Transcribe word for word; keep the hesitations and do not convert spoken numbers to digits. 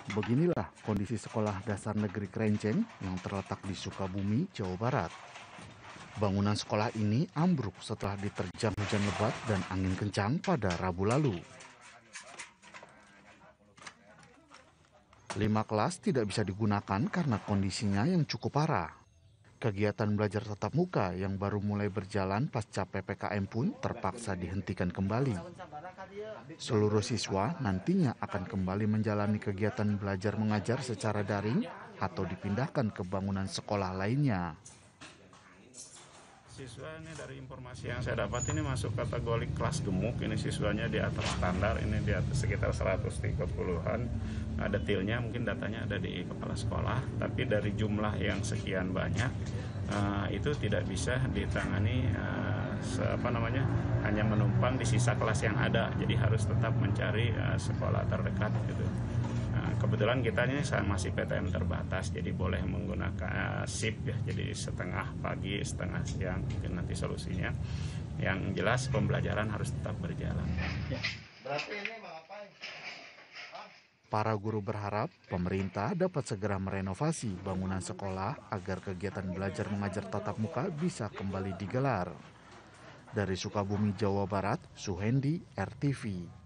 Beginilah kondisi sekolah dasar negeri Krenceng yang terletak di Sukabumi, Jawa Barat. Bangunan sekolah ini ambruk setelah diterjang hujan lebat dan angin kencang pada Rabu lalu. Lima kelas tidak bisa digunakan karena kondisinya yang cukup parah. Kegiatan belajar tatap muka yang baru mulai berjalan pasca P P K M pun terpaksa dihentikan kembali. Seluruh siswa nantinya akan kembali menjalani kegiatan belajar mengajar secara daring atau dipindahkan ke bangunan sekolah lainnya. Siswa ini dari informasi yang saya dapat ini masuk kategori kelas gemuk, ini siswanya di atas standar, ini di atas sekitar seratus tiga puluhan. Nah, detailnya mungkin datanya ada di kepala sekolah, tapi dari jumlah yang sekian banyak uh, itu tidak bisa ditangani uh, se apa namanya hanya menumpang di sisa kelas yang ada, jadi harus tetap mencari uh, sekolah terdekat gitu. Nah, kebetulan kita ini masih P T M terbatas, jadi boleh menggunakan shift ya, jadi setengah pagi, setengah siang, mungkin nanti solusinya. Yang jelas pembelajaran harus tetap berjalan. Ya. Berarti ini mengapain? Para guru berharap pemerintah dapat segera merenovasi bangunan sekolah agar kegiatan belajar mengajar tatap muka bisa kembali digelar. Dari Sukabumi, Jawa Barat, Suhendi, R T V.